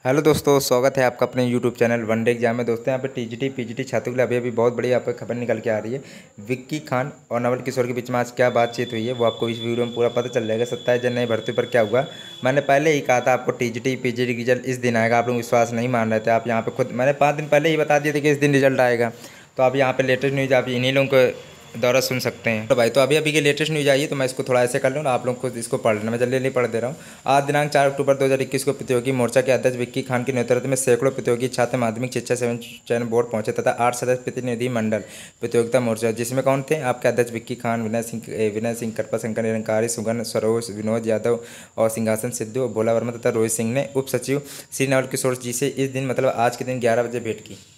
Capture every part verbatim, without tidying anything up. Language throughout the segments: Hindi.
हेलो दोस्तों, स्वागत है आपका अपने YouTube channel one day exam में। दोस्तों यहाँ पे टीजीटी पीजीटी छात्रों के लिए अभी अभी बहुत बड़ी यहाँ पे खबर निकल के आ रही है। विक्की खान और नवल किशोर के बीच में आज क्या बातचीत हुई है वो आपको इस वीडियो में पूरा पता चल जाएगा। सत्ताईस जनवरी भर्ती पर क्या हुआ। मैंने पहले ही कहा था आपको टीजीटी पीजीटी रिजल्ट इस दिन आएगा। आप लोग विश्वास नहीं मान रहे थे। आप यहाँ पे खुद मैंने पाँच दिन पहले ही बता दिए थे कि इस दिन रिजल्ट आएगा। तो आप यहाँ पे लेटेस्ट न्यूज़ आप इन्हीं लोगों को दौरा सुन सकते हैं। तो भाई तो अभी अभी के लेटेस्ट न्यूज़ आई है, तो मैं इसको थोड़ा ऐसे कर लूँ ना, आप लोग को इसको पढ़ लेना। मैं जल्दी जल्दी पढ़ दे रहा हूँ। आज दिनांक चार अक्टूबर दो हज़ार इक्कीस को प्रतियोगी मोर्चा के अध्यक्ष विक्की खान के नेतृत्व में सैकड़ों प्रतियोगी छात्र माध्यमिक शिक्षा सेवन चयन बोर्ड पहुंचे तथा आठ सदस्य प्रतिनिधि मंडल प्रतियोगिता मोर्चा, जिसमें कौन थे आपके अध्यक्ष विक्की खान, विनय सिंह विनय सिंह कृपा शंकर निरंकारी, सुगन सरोज, विनोद यादव और सिंहासन सिद्धू, भोला वर्मा तथा रोहित सिंह ने उप सचिव श्री नवल किशोर जी से इस दिन मतलब आज के दिन ग्यारह बजे भेंट की।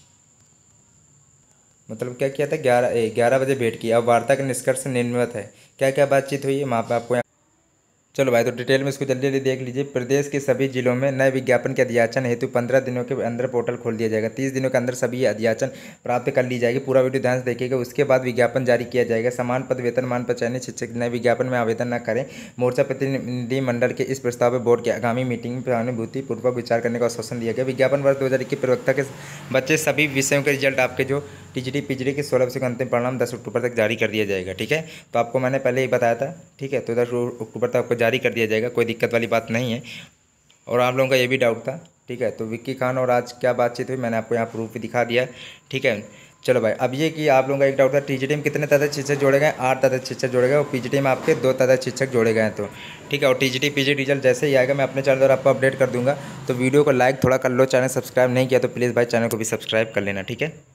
मतलब क्या किया था, ग्यारह ग्यारह बजे भेंट की। अब वार्ता के निष्कर्ष निम्नवत है। क्या क्या बातचीत हुई है मैं आपको यहाँ। चलो भाई तो डिटेल में इसको जल्दी जल्दी देख लीजिए। प्रदेश के सभी जिलों में नए विज्ञापन के अध्याचन हेतु पंद्रह दिनों के अंदर पोर्टल खोल दिया जाएगा। तीस दिनों के अंदर सभी अध्याचन प्राप्त कर ली जाएगी। पूरा वीडियो ध्यान से देखिएगा। उसके बाद विज्ञापन जारी किया जाएगा। समान पद वेतन मान पर चयनित शिक्षक नए विज्ञापन में आवेदन न करें। मोर्चा प्रतिनिधि मंडल के इस प्रस्ताव पर बोर्ड की आगामी मीटिंग में सहानुभूति पूर्वक विचार करने का आश्वासन दिया गया। विज्ञापन वर्ष दो हज़ार इक्कीस प्रवक्ता के बच्चे सभी विषयों के रिजल्ट आपके जो टीजीटी पीजीटी के सोलह विषयों का अंतिम परिणाम दस अक्टूबर तक जारी कर दिया जाएगा। ठीक है, तो आपको मैंने पहले ही बताया था। ठीक है, तो दस अक्टूबर तक आपको जारी कर दिया जाएगा, कोई दिक्कत वाली बात नहीं है। और आप लोगों का ये भी डाउट था। ठीक है, तो विक्की खान और आज क्या बातचीत हुई मैंने आपको यहाँ प्रूफ भी दिखा दिया है। ठीक है, चलो भाई अब ये कि आप लोगों का एक डाउट था टीजीटी में कितने तथा शिक्षक जोड़े गए। आठ तथा शिक्षक जोड़े गए और पीजीटी में आपके दो तथा शिक्षक जोड़े गए हैं। तो ठीक है, और टीजीटी पीजीटी रिजल्ट जैसे ही आएगा मैं अपने चैनल पर आपको अपडेट कर दूंगा। तो वीडियो को लाइक थोड़ा कर लो, चैनल सब्सक्राइब नहीं किया तो प्लीज़ भाई चैनल को भी सब्सक्राइब कर लेना। ठीक है।